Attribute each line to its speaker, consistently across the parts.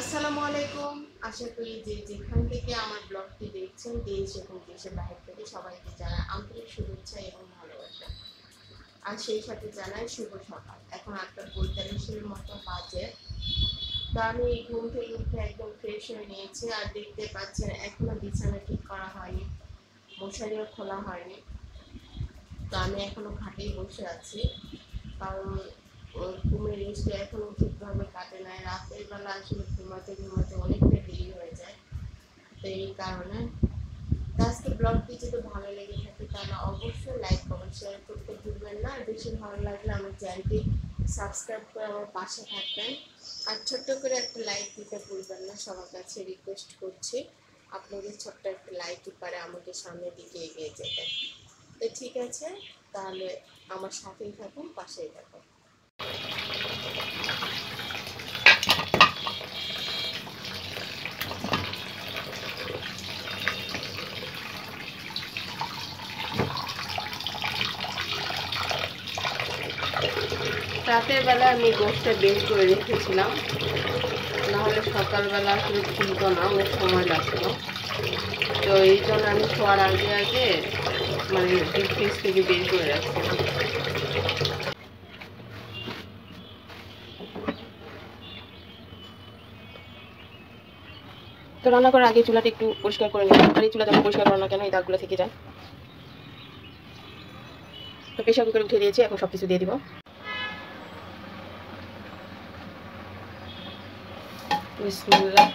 Speaker 1: আসসালামু আলাইকুম। আশা করি যে যেখান থেকে আমার ব্লগটি দেখছেন দেশ এবং দেশের বাইরে থেকে সবাইকে জানাই আন্তরিক শুভেচ্ছা এবং ভালোবাসা। আর সেই সাথে জানাই শুভ সকাল। এখন 8:45 মতো বাজে। তো আমি ঘুম থেকে উঠে একদম ফ্রেশ হয়ে নিয়েছি। আর দেখতে পাচ্ছেন এখনো বিছানা ঠিক করা হয়নি, মশারিও খোলা হয়নি। তো আমি এখনো খাটেই বসে আছি, কারণ ঘুমের রেস্ট এখনো ঠিকভাবে কাটে নাই। রাতের বেলা আসলে ঘুমাতে ঘুমাতে অনেকটা দেরি হয়ে যায়। তো এই কারণে আজকে ব্লগটি যদি ভালো লেগে থাকে তাহলে অবশ্যই লাইক কমেন্ট শেয়ার করতে ভুলবেন না। আর বেশি ভালো লাগলে আমার চ্যানেলটি সাবস্ক্রাইব করে আমার পাশে থাকবেন। আর ছোট্ট করে একটা লাইক দিতে ভুলবেন না, সবার কাছে রিকোয়েস্ট করছি। আপনাদের ছোট্ট একটা লাইকই পারে আমাকে সামনের দিকে এগিয়ে যেতে। তো ঠিক আছে, তাহলে আমার সাথেই থাকুন, পাশেই থাকুন। রাতের বেলা আমি গোশটা বের করে রেখেছিলাম, নাহলে সকালবেলা আসলে খুলতো না, অনেক সময় লাগতো। তো এই জন্য আমি শোয়ার আগে আগে মানে ডিপ ফ্রিজ থেকে বের করে রাখছিলাম। তো রান্না করার আগে চুলাটা একটু পরিষ্কার করে নিলাম। আর এই চুলা যখন পরিষ্কার করো না কেন, এই দাগগুলো থেকে যায়। তো প্রেশার কুকারে উঠে দিয়েছি, এখন সব কিছু দিয়ে দিব। বিসমিল্লাহ।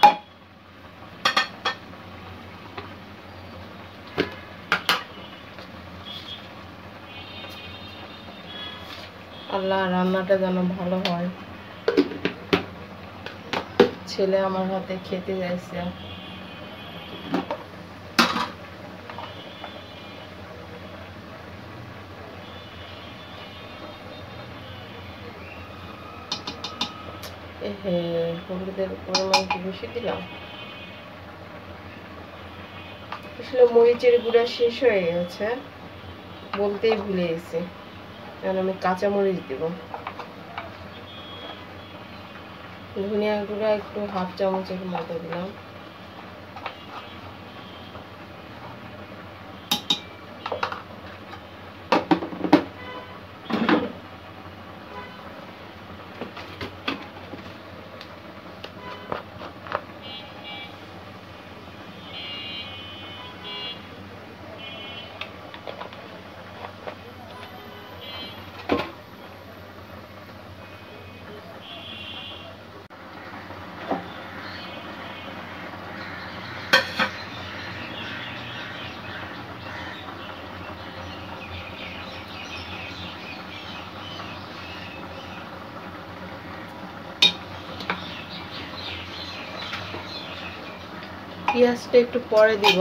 Speaker 1: আল্লাহ, রান্নাটা যেন ভালো হয়। ছেলে আমার হাতে খেতে যাইছে। হলুদের পরিমাণ কি বেশি দিলাম? আসলে মরিচের গুঁড়া শেষ হয়ে গেছে, বলতেই ভুলে গেছি। এখন আমি কাঁচা মরিচ দেব। ধনিয়া গুঁড়া একটু হাফ চামচের মতো দিলাম। পেঁয়াজটা একটু পরে দিব।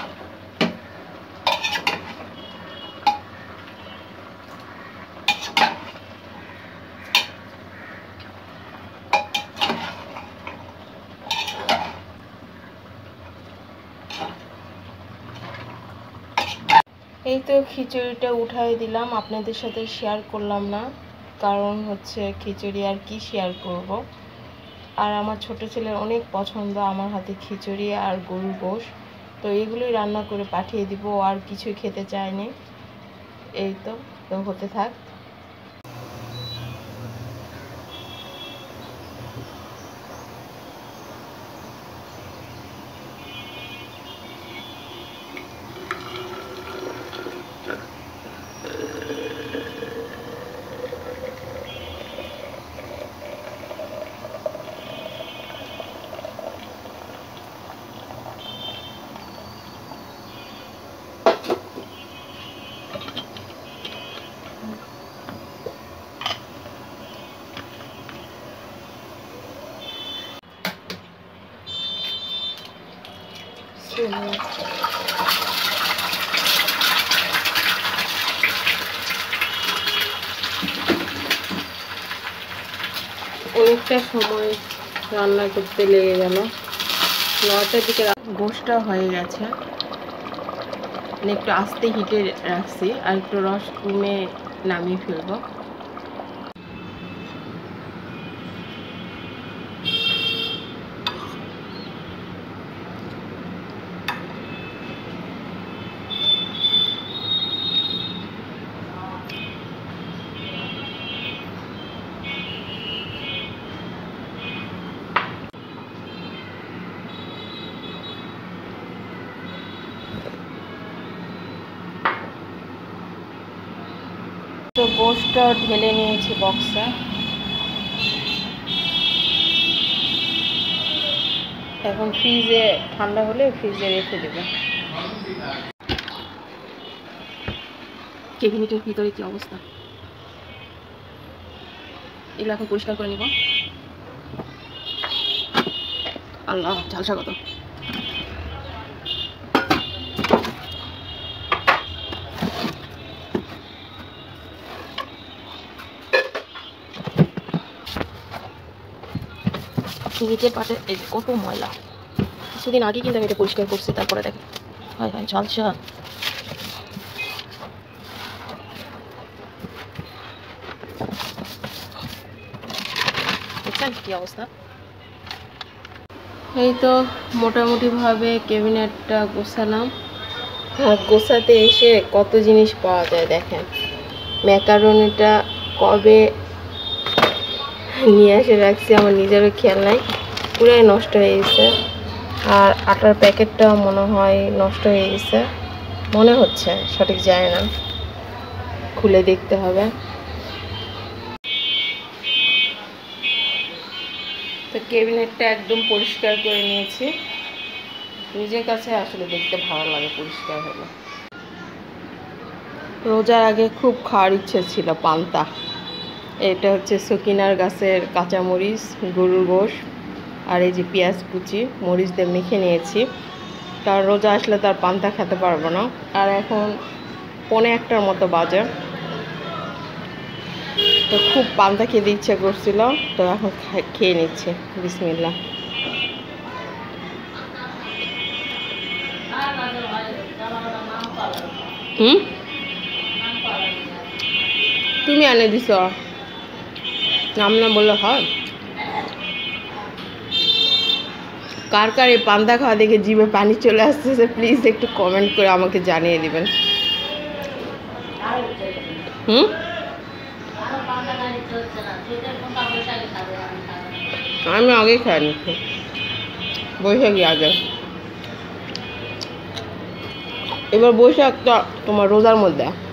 Speaker 1: এই তো খিচুড়িটা উঠাই দিলাম, আপনাদের সাথে শেয়ার করলাম না, কারণ হচ্ছে খিচুড়ি আর কি শেয়ার করব। আর আমার ছোট ছেলের অনেক পছন্দ আমার হাতে খিচুড়ি আর গরুর গোশ, তো এগুলোই রান্না করে পাঠিয়ে দিব। আর কিছুই খেতে চায়নি। এই তো তো হতে থাক। অনেকটা সময় রান্না করতে লেগে গেল। 9টার দিকে গোশটা হয়ে গেছে, একটু আস্তে হিটে রাখছি, আর একটু রস কমে নামিয়ে ফেলবো। গোশটা ঢেলে নিয়েছি বক্সে। এখন ফ্রিজে ঠান্ডা হলে ফ্রিজে রেখে দেবে। কেবিনেটের ভিতরে কি অবস্থা, এগুলো এখন পরিষ্কার করে নিব। আল্লাহ ঝালসা কত। নিচের পাশে এই কত ময়লা, কিছুদিন আগে কিন্তু আমি এটা পরিষ্কার করছি, তারপরে দেখেন হয় হয় ঝালসা। বুঝছেন কি অবস্থা। এই তো মোটামুটিভাবে ক্যাবিনেটটা গোছালাম। আর গোছাতে এসে কত জিনিস পাওয়া যায় দেখেন। ম্যাকারনিটা কবে নিয়ে এসে রাখছি আমার নিজেরও খেয়াল নাই, পুরাই নষ্ট হয়ে গেছে। আর আটার প্যাকেটটাও মনে হয় নষ্ট হয়ে গেছে, মনে হচ্ছে, সঠিক যায় না, খুলে দেখতে হবে। তো ক্যাবিনেটটা একদম পরিষ্কার করে নিয়েছি, নিজের কাছে আসলে দেখতে ভালো লাগে পরিষ্কার হলে। রোজার আগে খুব খাওয়ার ইচ্ছে ছিল পান্তা। এটা হচ্ছে সকিনার গাছের কাঁচামরিচ, গরুর গোশ, আর এই যে পেঁয়াজ কুচি মরিচ দিয়ে মেখে নিয়েছি, কারণ রোজা আসলে তার পান্তা খেতে পারবো না। আর এখন 1:45টার মতো বাজে, তো খুব পান্তা খেতে ইচ্ছে করছিল, তো এখন খেয়ে নিচ্ছে। বিসমিল্লাহ। তুমি এনে দিছ, নাম না বললে হয়। কার কার এই পান্তা খাওয়া দেখে জিভে পানি চলে আসতেছে প্লিজ একটু কমেন্ট করে আমাকে জানিয়ে দিবেন। আমি আগেই খাই নিচ্ছি, বৈশাখী আগে। এবার বৈশাখটা তোমার রোজার মধ্যে।